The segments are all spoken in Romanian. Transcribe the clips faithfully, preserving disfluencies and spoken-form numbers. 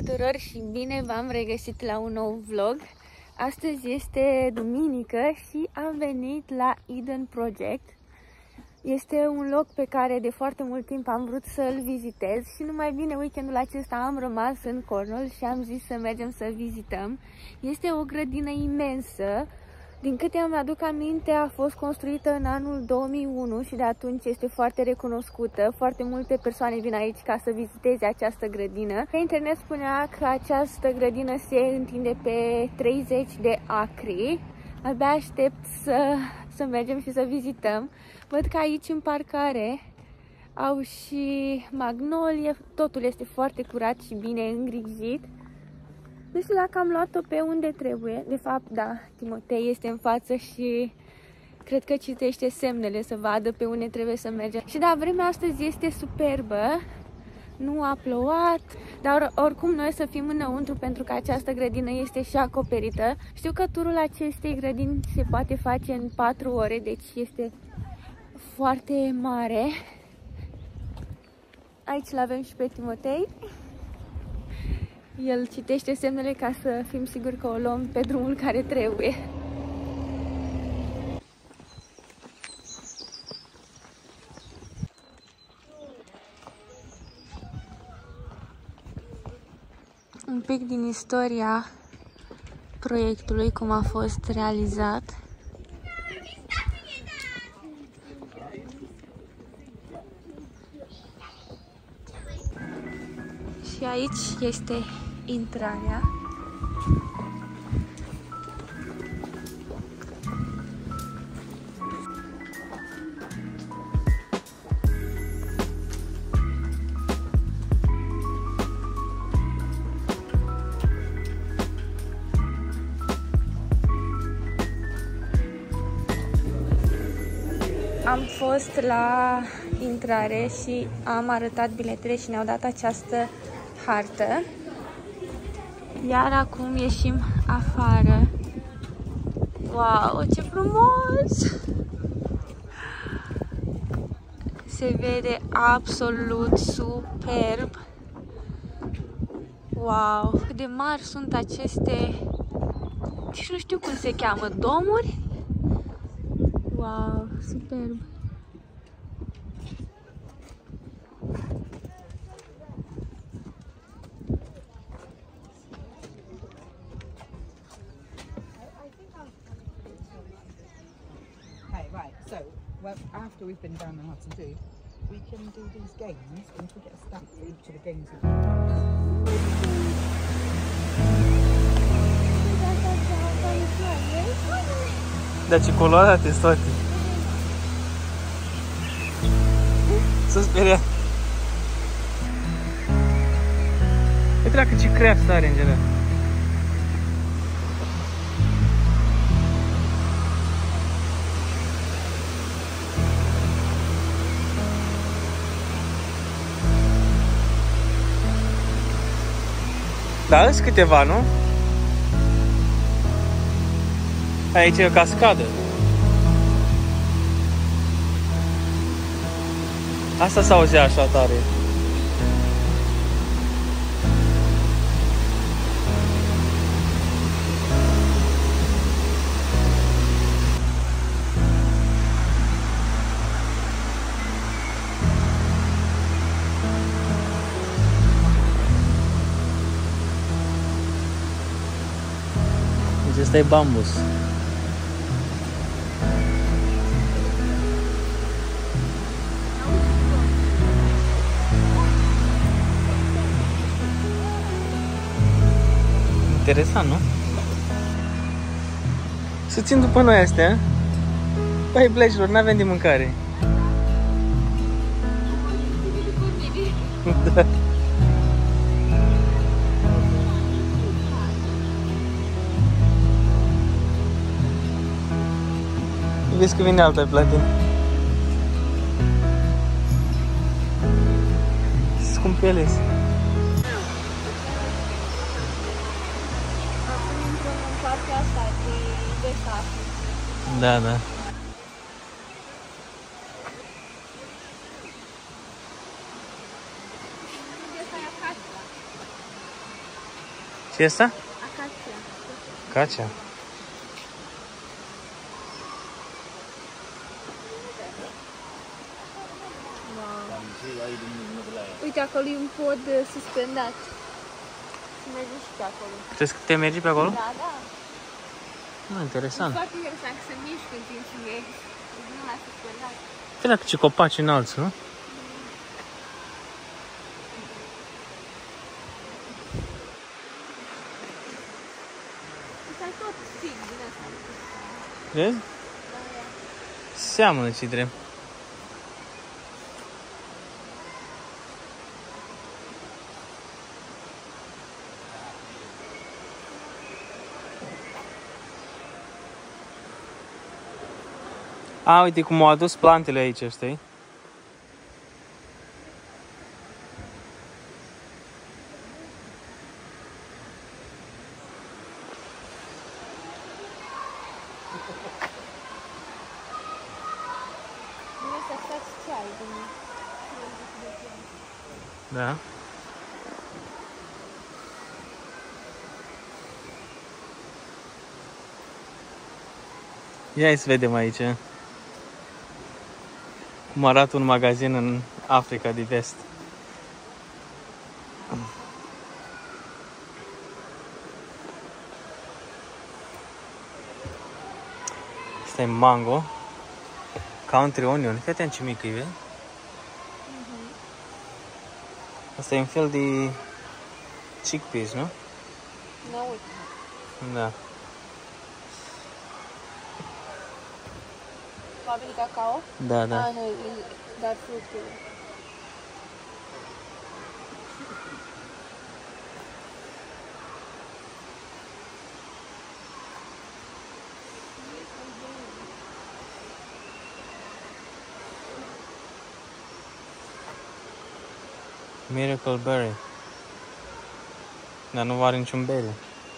tuturor și bine v-am regăsit la un nou vlog. Astăzi este duminică și am venit la Eden Project. Este un loc pe care de foarte mult timp am vrut să-l vizitez și numai bine weekendul acesta am rămas în Cornwall și am zis să mergem să vizităm. Este o grădină imensă. Din câte îmi aduc aminte, a fost construită în anul două mii unu și de atunci este foarte recunoscută. Foarte multe persoane vin aici ca să viziteze această grădină. Pe internet spunea că această grădină se întinde pe treizeci de acri. Abia aștept să, să mergem și să vizităm. Văd că aici în parcare au și magnolie, totul este foarte curat și bine îngrijit. Nu știu dacă am luat-o pe unde trebuie. De fapt, da, Timotei este în față și cred că citește semnele să vadă pe unde trebuie să mergem. Și da, vremea astăzi este superbă. Nu a plouat, dar oricum noi să fim înăuntru pentru că această grădină este și acoperită. Știu că turul acestei grădini se poate face în patru ore, deci este foarte mare. Aici l-avem și pe Timotei. El citește semnele ca să fim siguri că o luăm pe drumul care trebuie. Un pic din istoria proiectului, cum a fost realizat. Și aici este intrarea. Am fost la intrare și am arătat biletele și ne-au dat această hartă. Iar acum ieșim afară. Wow, ce frumos! Se vede absolut superb. Wow, cât de mari sunt aceste, nici nu știu cum se cheamă, domuri? Wow, superb! So, well, after we've been down and what to do, we can do these games, and if we get a stamp for each of the games we've done. Da, ce colorate toate. Să speria. E treacă ce craft are în general. Da, sunt câteva, nu? Aici e o cascadă. Asta s-auzea așa tare. Deci ăsta e bambus. Interesant, nu? Să țin după noi astea. Băi, blejilor, n-avem de mâncare. Da. Vezi că vine alta platin. Scumpeles. Acum intrăm în partea asta de, de sat. Da, da. Și asta? Acacia. Acacia. Uite, acolo e un pod suspendat. Și mergi și pe acolo. Crezi că te mergi pe acolo? Da, da. Ah, interesant. E foarte interesant că se mișcă în timp ce mergi. Nu l-a suspendat. Uite la ce copaci înalți, nu? Ăsta tot stig din asta. Vezi? Seamănă ce drept. A, uite cum au adus plantele aici, știi? Nu să faci ceai din Da. Ia să vedem aici cum arată un magazin în Africa de Vest. Asta e mango. Country onion. Fii atent ce mică e, vezi? Asta e un fel de chickpeas, nu? Nu, uite. Da. Va veni cacao? Da, da. Ah, nu, dar fructul. Miracle berry. Dar nu are niciun berry.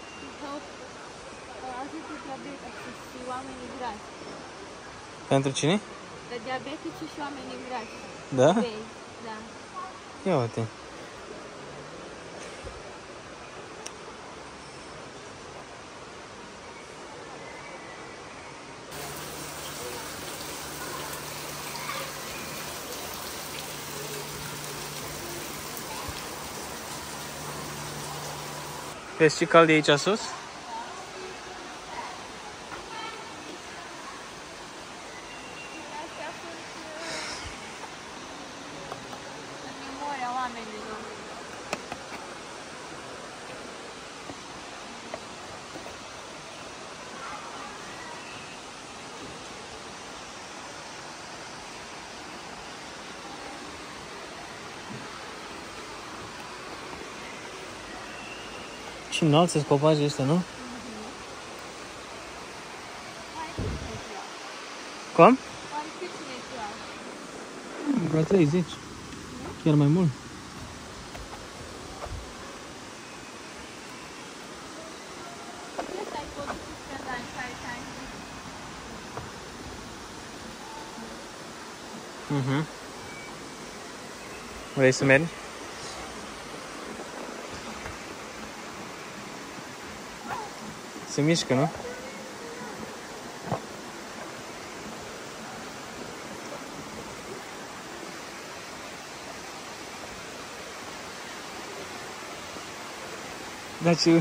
Ajută diabetici și oamenii grași. Pentru cine? De diabetici și oamenii grași. Da? Bei, da. Ia uite. Vezi ce cald e aici sus? Astea sunt în memoria oamenilor. Și înalți sunt copacii ăștia, nu? Cum? Oare cât cine Vreo treizeci. Chiar mai mult. Ăsta ai podul suspendat în care ți-ai Mhm. Vrei să mergi? Se mișcă, nu? Dar ce...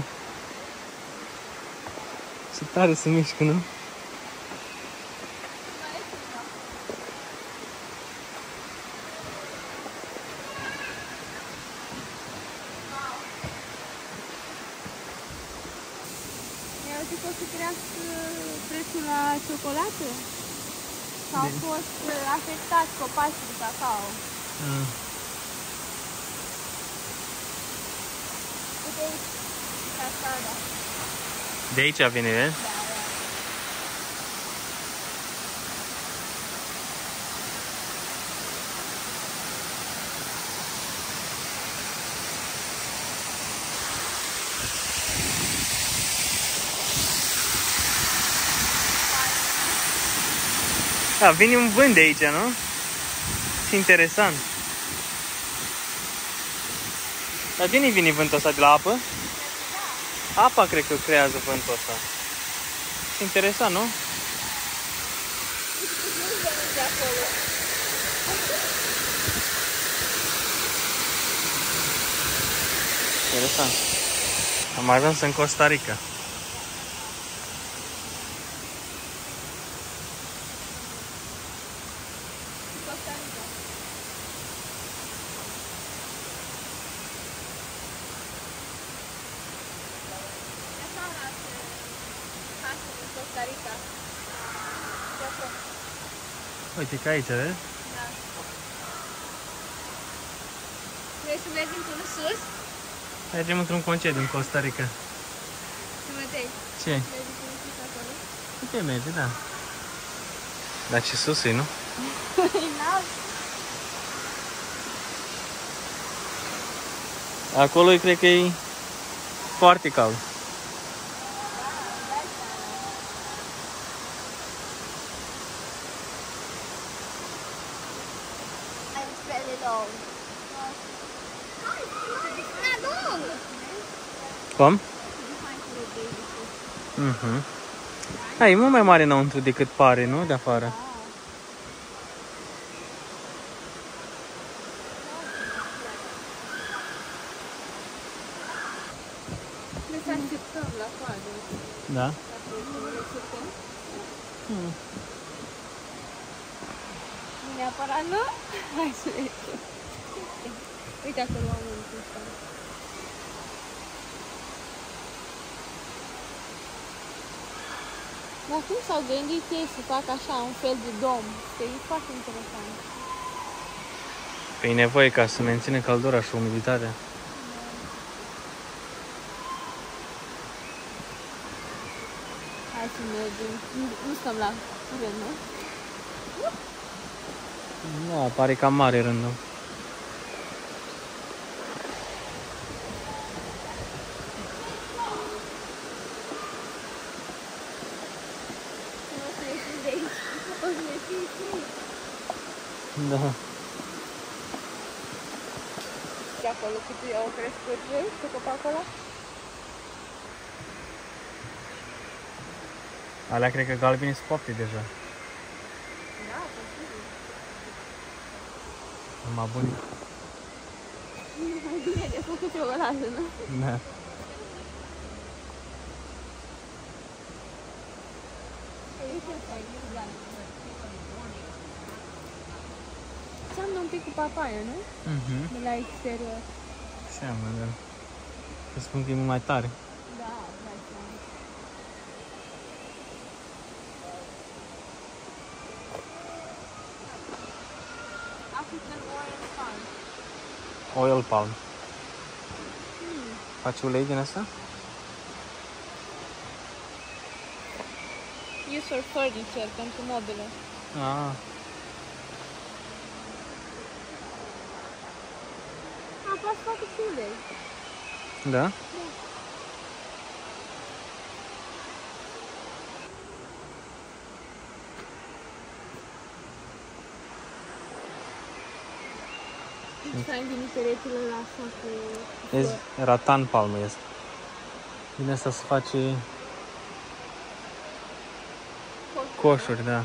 Ce tare se mișcă, nu? Mi-au zis că o să crească prețul la ciocolată? Sau au fost afectați copacii de cacao? Mm. Uite aici, cascada. De aici vine, vezi? Da, da. Da, vine un vânt de aici, nu? Ce interesant. Dar de unde vine vântul ăsta? De la apă? Apa cred că creează vântul ăsta. Interesant, nu? Interesant. Am ajuns în Costa Rica. Uite că aici, vezi? Da. Vrei să mergem până sus? Mergem într-un concediu în Costa Rica. Să mergem. Ce? Mergem până sus acolo? Putem merge, da. Dar ce sus e, nu? Înalt. Acolo cred că e foarte cald. Cum? Mhm. Da, e mult mai mare înăuntru decât pare, nu? De afară. Ne să așteptăm la coadă. Da? Hmm. Nu neapărat, nu? Hai să mergem. Uite acolo oamenii ăsta. Dar cum s-au gândit ei să facă așa un fel de dom? Că e foarte interesant. Păi e nevoie ca să menține căldura și umiditatea. Hai să mergem. Nu, nu stăm la rând, nu? Da, pare cam mare rândul. Da. De acolo cât au crescut, vezi, pe copacul ăla? Alea cred că galbenii sunt copte deja. Da, posibil. Mai buni. Mai bine de făcut ciocolată, nu? Da. Seamănă un pic cu papaia, nu? Mhm. De la exterior. Seamănă, da. Să spun că e mult mai tare. Da, da, seamănă. African oil palm. Oil palm. Hmm. Faci ulei din asta? Use for furniture, pentru mobile. Ah. A, poate să facă și ulei. Da? Da. Îți fain din peretele la așa cu... Vezi, ratan palmă este. Din asta se face coșuri, da.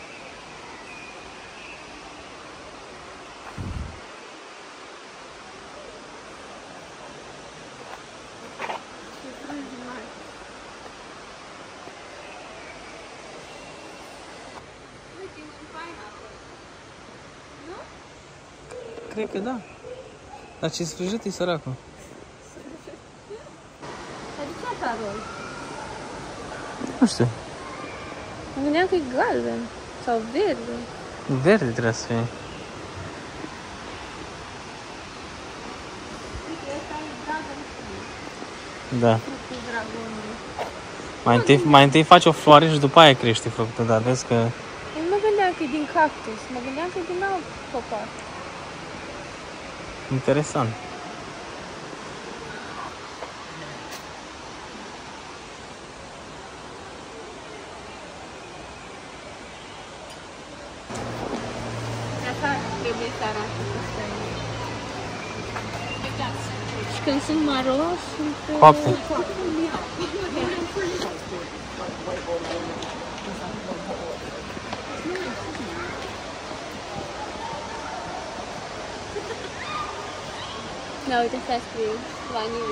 Cred că da. Dar ce sfârșit e săracul? Dar de ce așa roz? Nu știu. Mă gândeam că e galben sau verde. Verde trebuie să fie. Uite, ăsta e dragon fruit. Da. Fructul dragonului. Mai întâi, mai întâi faci o floare și după aia crește fructul, dar vezi că... Eu nu mă gândeam că e din cactus, mă gândeam că e din alt copac. Interesant. Așa trebuie să arate Costa Rica. Și când sunt maro, sunt... Coapte. Da, uite, asta scrie vanilie.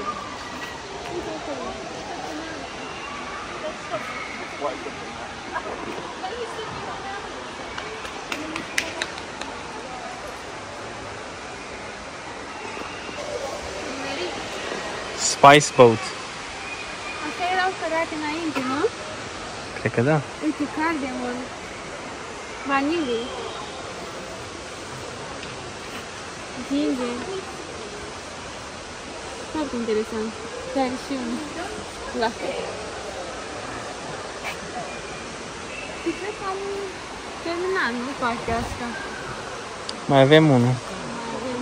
Spice Boat. Astea erau cărate înainte, nu? Cred că da. Uite, cardamom, vanilie, ginger. Foarte interesant. Dar și un lapte. Și cred că am terminat, nu, partea asta. Mai avem unul. Mai avem.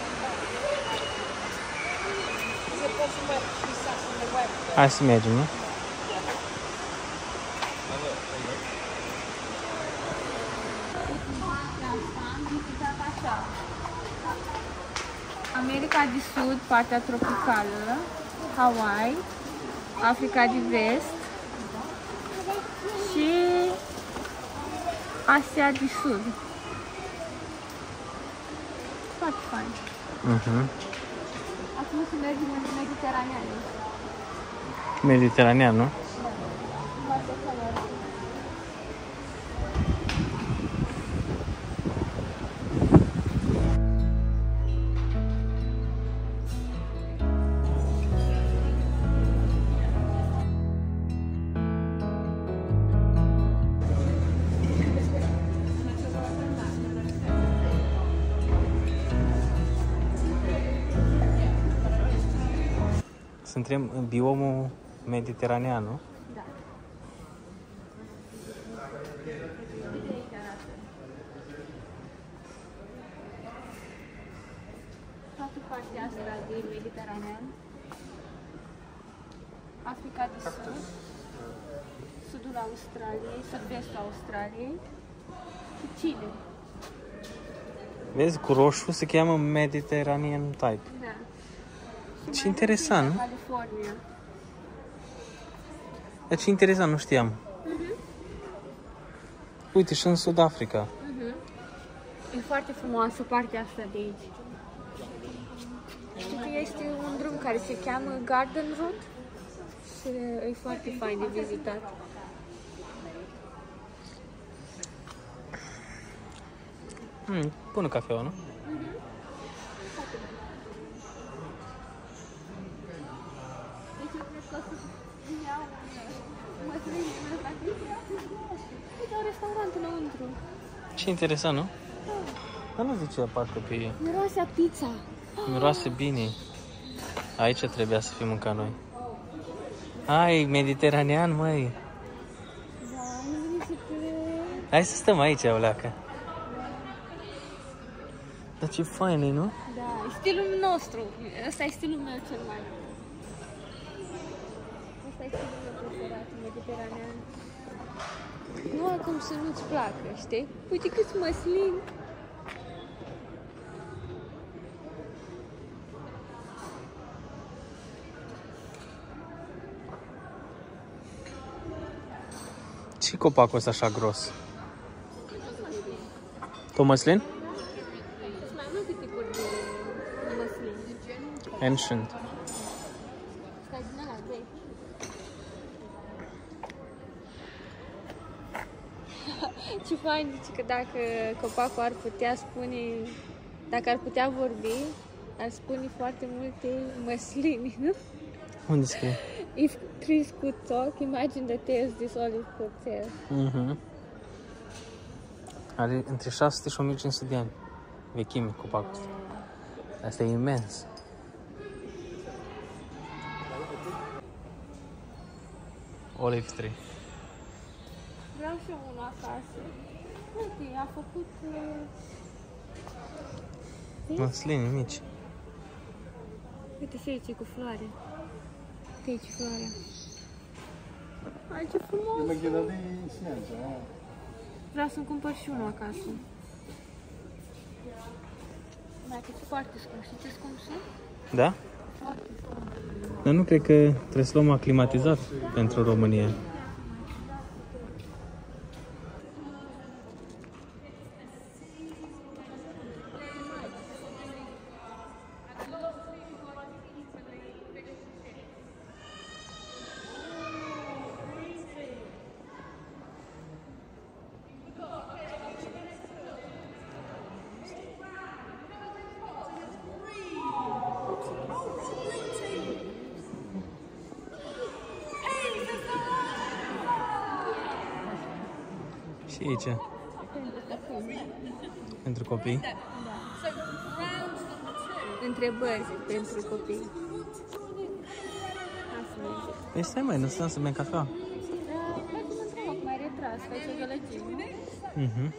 Hai să mergem, nu? America de Sud, partea tropicală, Hawaii, Africa de Vest și Asia de Sud. Foarte fain. Mhm. Acum să mergem în Mediteranean. Mediteranean, nu? Suntem în biomul mediteranean, nu? Da. Toată partea asta de Mediteranean, Africa de Sud, sudul Australiei, sud-vestul Australiei și Chile. Vezi, cu roșu se cheamă Mediterranean type. Da. Ce interesant, nu? California. Dar ce interesant, nu știam. Uh-huh. Uite, și în Sud-Africa. Uh-huh. E foarte frumoasă partea asta de aici. Știi că este un drum care se cheamă Garden Road și e foarte fain de vizitat. Hmm, bună cafeaua, nu? Deci eu cred că o să iau măsline ăsta. Uite, un restaurant înăuntru. Ce interesant, nu? Dar nu zicea parcă pe ei. Miroase a pizza. Miroase bine. Aici trebuia să fim mâncat noi. Hai, mediteranean, măi. Da, nu mi se crede. Hai să stăm aici, Oleacă. Dar ce fain e, nu? Da, e stilul nostru. Ăsta e stilul meu cel mai. Ăsta e stilul meu preferat, mediteranean. Nu acum să nu-ți placă, știi? Uite câți măslini. Ce copacul ăsta așa gros? Tot măslin? Sunt mai multe tipuri de măslini. Ancient. Stai din ăla, vrei? Ce fain, zice că dacă copacul ar putea spune, dacă ar putea vorbi, ar spune foarte multe măslini, nu? Unde scrie? If trees could talk, imagine the tales this olive could tell. Mhm. Are între șase sute și o mie cinci sute de ani. Vechime copacul ăsta. Asta e imens. Olive tree. Vreau și eu unul acasă. Uite, a făcut... Uh... Măslini mici. Uite, se zice cu floare. Uite aici floarea. Ai, ce frumos! Vreau să-mi cumpăr și unul acasă. Mai că foarte scump. Știi ce scump sunt? Da? Dar nu cred că trebuie să luăm aclimatizat pentru România. Și aici. Pentru copii. Da. Întrebări pentru copii. Păi stai mai, nu stăm să bem cafea. Mai retras, faci o gălăgie. Mhm.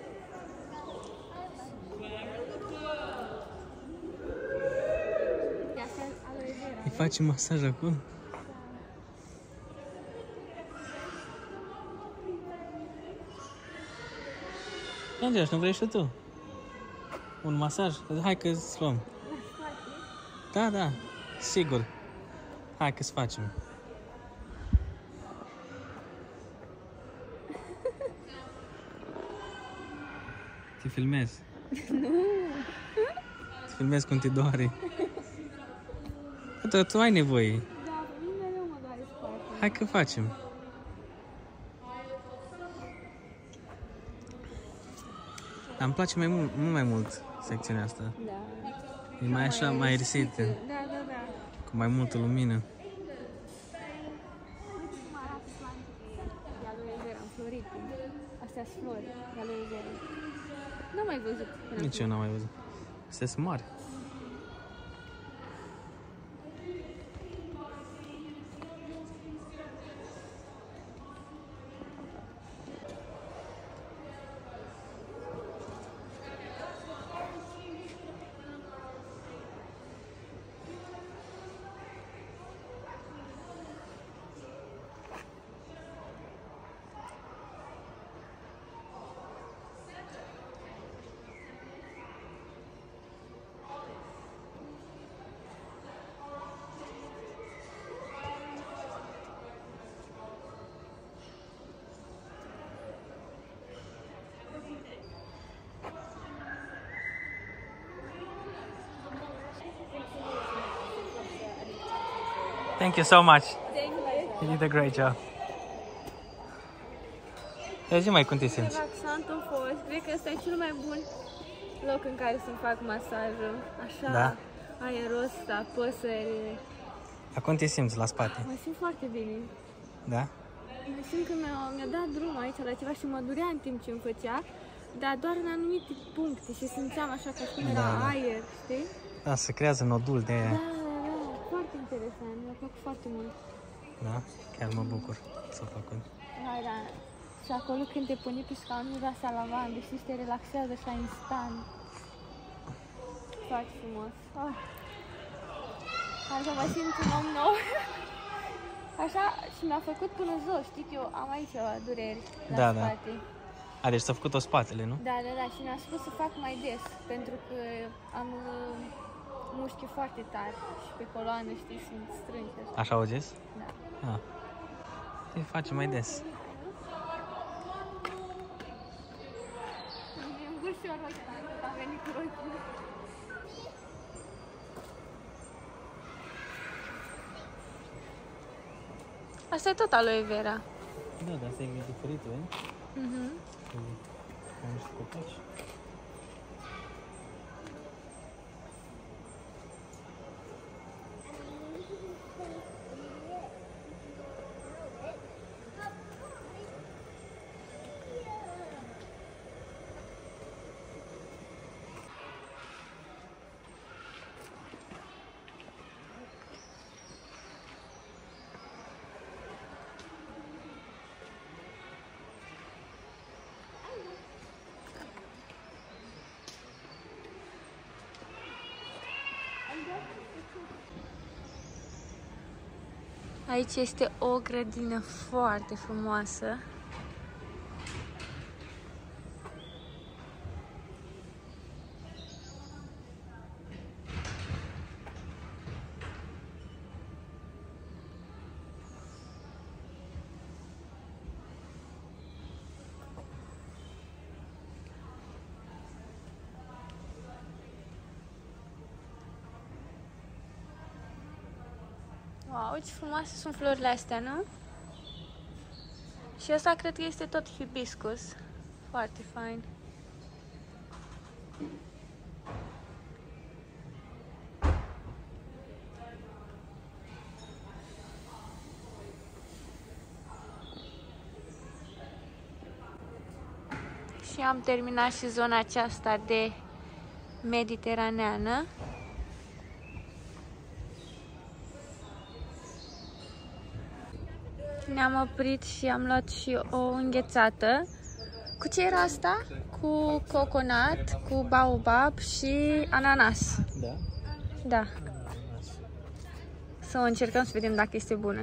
Îi facem masaj acum? Angela, nu vrei și tu? Un masaj? Hai că îți luăm. Da, da, sigur. Hai că-ți facem. Te filmezi? Nu. Te filmezi cum te doare. Tu, tu ai nevoie. Da, mine mereu mă doare spate. Hai că facem. Dar îmi place mai mult, mult mai mult secțiunea asta. Da. E mai așa, mai aerisită, Da, da, da. cu mai multă lumină. De aloe vera înflorite. Astea sunt flori de aloe vera. N-am mai văzut. până Nici eu n-am mai văzut. Astea sunt mari. Thank you so much. Thank you. You did a great job. Ia zi mai cum te simți? Relaxant a fost. Cred că ăsta e cel mai bun loc în care să-mi fac masajul. Așa, Da? aeros, da, păsări. Acum te simți la spate? Mă simt foarte bine. Da? Mă simt că mi-a, mi-a dat drum aici la ceva și mă durea în timp ce îmi făcea, dar doar în anumite puncte și simțeam așa ca cum era Da, da. aer, știi? Da, se creează nodul de aia. Da, da, da, foarte interesant, mi-a plăcut foarte mult. Da? Chiar mă bucur să-o făcut. Hai, da. Și acolo când te pune pe scaun, miroase a lavandă și te relaxează așa instant. Foarte frumos. Oh. Hai să mă simt un om nou. Așa, și mi-a făcut până jos, știi că eu am aici dureri la Da, da. spate. A, deci s-a făcut-o spatele, nu? Da, da, da, și mi-a spus să fac mai des, pentru că am uh, mușchi foarte tari și pe coloană, știi, sunt strânși așa. Așa au zis? Da. Ah. Îi face mai des. Mi-e îngurșorul ăsta, cât am venit cu rochii. Asta e tot aloe vera. Da, dar asta e diferit, vezi? Mhm. Ca niște copaci. Aici este o grădină foarte frumoasă. Wow, ce frumoase sunt florile astea, nu? Și asta cred că este tot hibiscus. Foarte fain. Și am terminat și zona aceasta de mediteraneană. Ne-am oprit și am luat și o înghețată. Cu ce era asta? Cu coconut, cu baobab și ananas. Da? Da. Să o încercăm să vedem dacă este bună.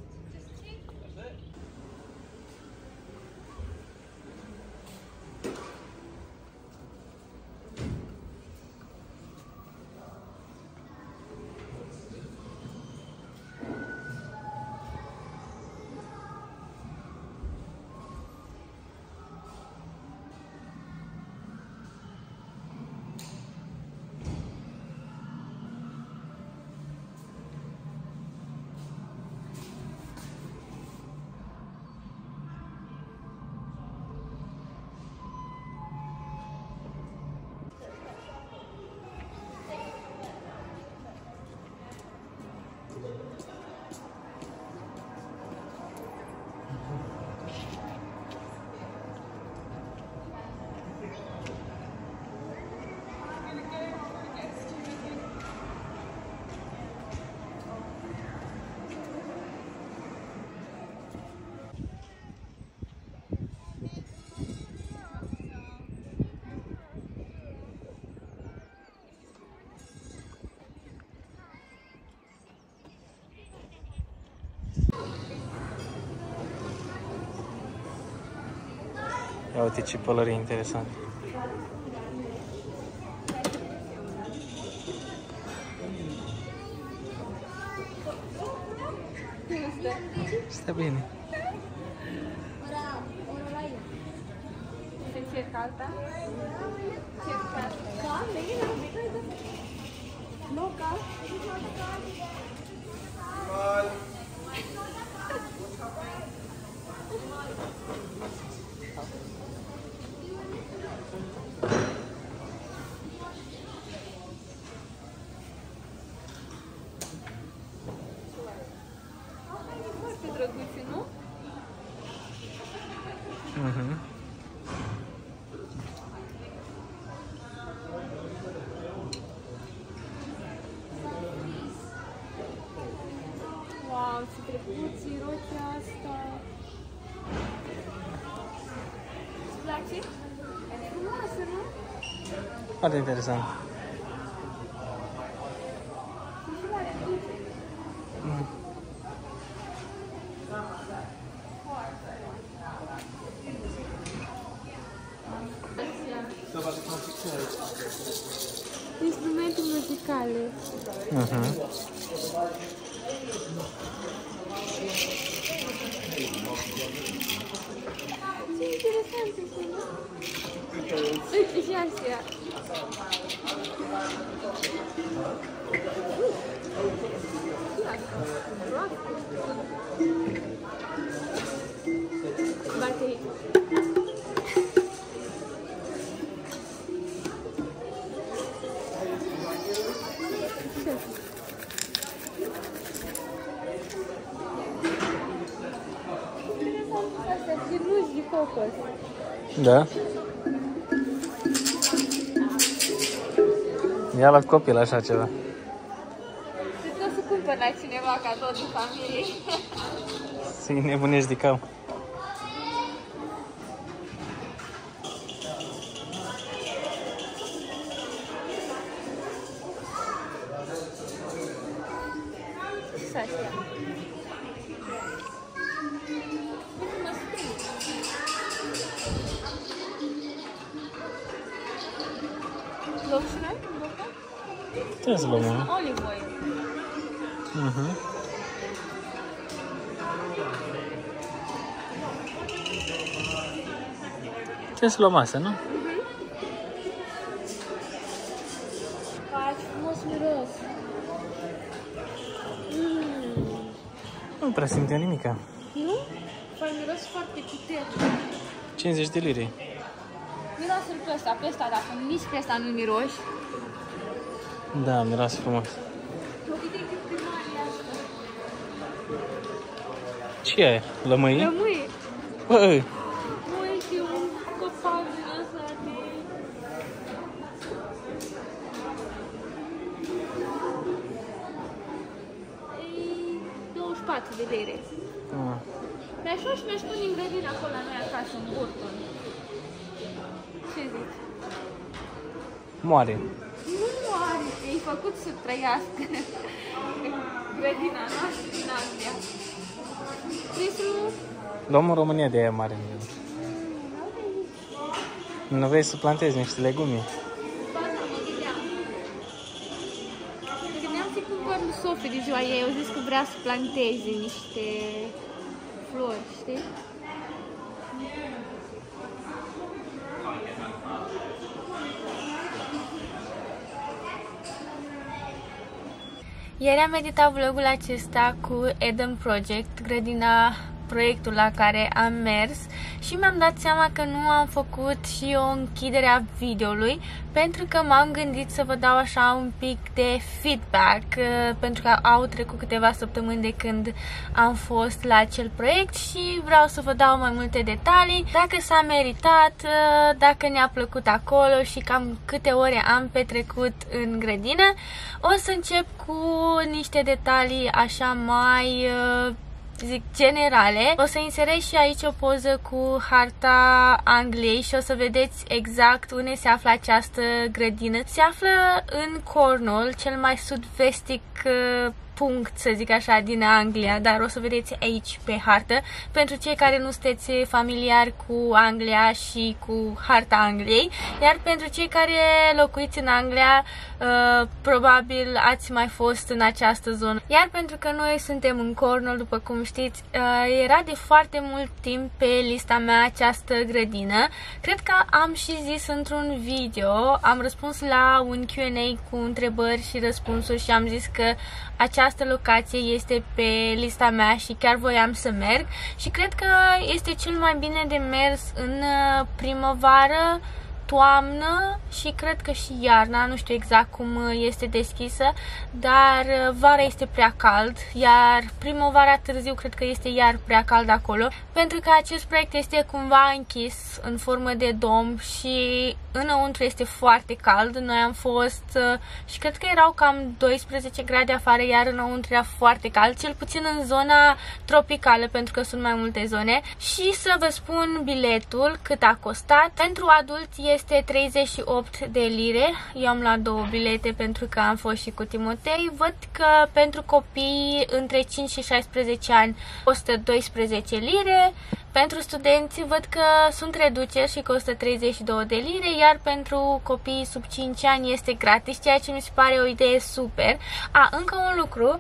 Ia uite ce pălărie interesant. Stă bine. Se încerc alta? Foarte drăguțe, nu? Mhm. Wow, ce drăguți rochia asta! Îți place? E frumoasă, nu? Foarte interesant. Mm. Instrumente muzicale. Mhm. Ce interesante sunt, nu? Uite și astea. Baterii. Astea, firnuși de cocos. Da? Ia la copil așa ceva. Cred că o să cumpăr la cineva cadou de familie. Să-i nebunești de cap. Și astea. Luăm și noi? Trebuie să luăm unul. Olive oil. Mhm. Trebuie să luăm asta, nu? Faci frumos miros. Mm. Nu prea simt eu nimica. Nu? Păi miros foarte puternic. cincizeci de lire. Miroase-l pe ăsta, pe ăsta, dacă nici pe ăsta nu miroși. Da, miroase frumos. Uite cât de mare e asta. Ce e? Lămâie? Lămâie. Băi! Uite, un copac din ăsta de... douăzeci și patru de lire. Ah. Mi-aș lua și mi-aș pune în grădină acolo la noi acasă, în Burton. Ce zici? Moare. Nu moare, e făcut să trăiască grădina noastră din Anglia. Vrei să nu... Luăm în România de aia mare. Nu vrei să plantezi niște legume? Ba da, mă gândeam. Mă gândeam să-i cumpăr lui Sofie de ziua ei. Eu zis că vrea să planteze niște flori, știi? Ieri am editat vlogul acesta cu Eden Project, grădina, proiectul la care am mers, și mi-am dat seama că nu am făcut și o închidere a videoului, pentru că m-am gândit să vă dau așa un pic de feedback, pentru că au trecut câteva săptămâni de când am fost la acel proiect și vreau să vă dau mai multe detalii, dacă s-a meritat, dacă ne-a plăcut acolo și cam câte ore am petrecut în grădină. O să încep cu niște detalii așa mai... zic, generale. O să inserez și aici o poză cu harta Angliei și o să vedeți exact unde se află această grădină. Se află în Cornwall, cel mai sud-vestic punct, să zic așa, din Anglia, dar o să vedeți aici pe hartă, pentru cei care nu sunteți familiari cu Anglia și cu harta Angliei, iar pentru cei care locuiți în Anglia, uh, probabil ați mai fost în această zonă. Iar pentru că noi suntem în Cornwall, după cum știți, uh, era de foarte mult timp pe lista mea această grădină. Cred că am și zis într-un video, am răspuns la un Q and A cu întrebări și răspunsuri și am zis că această locație este pe lista mea și chiar voiam să merg și cred că este cel mai bine de mers în primăvară, toamnă și cred că și iarna, nu știu exact cum este deschisă, dar vara este prea cald, iar primăvara târziu cred că este iar prea cald acolo, pentru că acest proiect este cumva închis în formă de dom și înăuntru este foarte cald. Noi am fost și cred că erau cam doisprezece grade afară, iar înăuntru era foarte cald, cel puțin în zona tropicală, pentru că sunt mai multe zone. Și să vă spun biletul, cât a costat. Pentru adulți este treizeci și opt de lire. Eu am luat două bilete pentru că am fost și cu Timotei. Văd că pentru copii între cinci și șaisprezece ani costă doisprezece lire. Pentru studenți văd că sunt reduceri și costă treizeci și două de lire, iar pentru copiii sub cinci ani este gratis, ceea ce mi se pare o idee super. A, încă un lucru,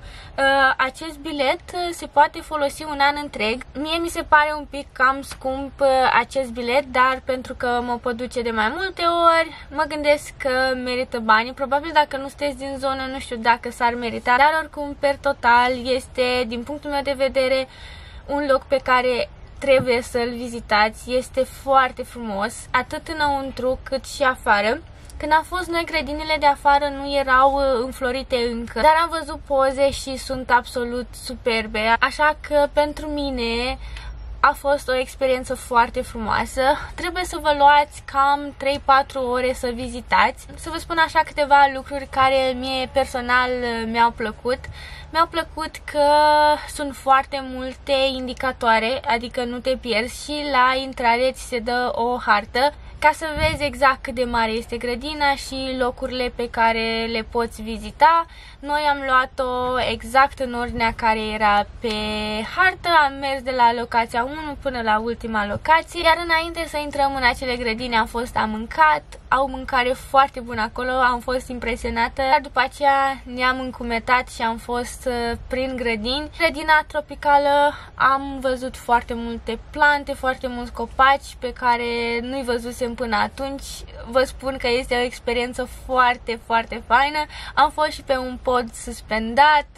acest bilet se poate folosi un an întreg. Mie mi se pare un pic cam scump acest bilet, dar pentru că mă pot duce de mai multe ori, mă gândesc că merită banii. Probabil dacă nu sunteți din zonă, nu știu dacă s-ar merita, dar oricum, per total, este, din punctul meu de vedere, un loc pe care trebuie să-l vizitați. Este foarte frumos, atât înăuntru cât și afară. Când am fost noi, grădinile de afară nu erau înflorite încă, dar am văzut poze și sunt absolut superbe, așa că pentru mine a fost o experiență foarte frumoasă. Trebuie să vă luați cam trei patru ore să vizitați. Să vă spun așa câteva lucruri care mie personal mi-au plăcut. Mi-au plăcut că sunt foarte multe indicatoare, adică nu te pierzi și la intrare ți se dă o hartă ca să vezi exact cât de mare este grădina și locurile pe care le poți vizita. Noi am luat-o exact în ordinea care era pe hartă, am mers de la locația unu până la ultima locație, iar înainte să intrăm în acele grădini am fost, am mâncat, au mâncare foarte bună acolo, am fost impresionată, iar după aceea ne-am încumetat și am fost prin grădini. Grădina tropicală, am văzut foarte multe plante, foarte mulți copaci pe care nu-i văzusem până atunci. Vă spun că este o experiență foarte, foarte faină. Am fost și pe un pod suspendat,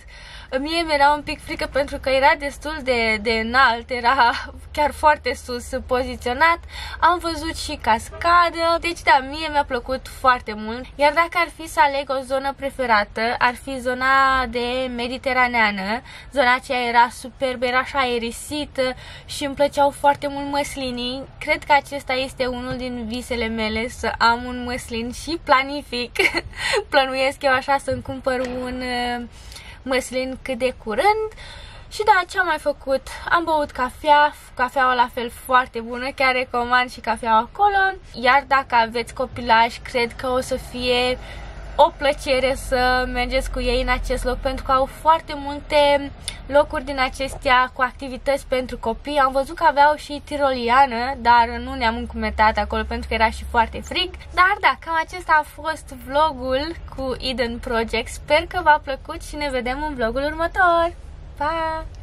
Mie mi-era un pic frică pentru că era destul de, de înalt, era chiar foarte sus poziționat. Am văzut și cascadă, deci da, mie mi-a plăcut foarte mult. Iar dacă ar fi să aleg o zonă preferată, ar fi zona de mediteraneană. Zona aceea era superbă, era așa aerisită și îmi plăceau foarte mult măslinii. Cred că acesta este unul din visele mele, să am un măslin și planific. Plănuiesc eu așa să-mi cumpăr un măslin cât de curând. Și da, ce am mai făcut? Am băut cafea, cafeaua la fel foarte bună, chiar recomand și cafeaua acolo. Iar dacă aveți copilași, cred că o să fie o plăcere să mergeți cu ei în acest loc, pentru că au foarte multe locuri din acestea cu activități pentru copii. Am văzut că aveau și tiroliană, dar nu ne-am încumetat acolo pentru că era și foarte frig. Dar da, cam acesta a fost vlogul cu Eden Project. Sper că v-a plăcut și ne vedem în vlogul următor. Pa!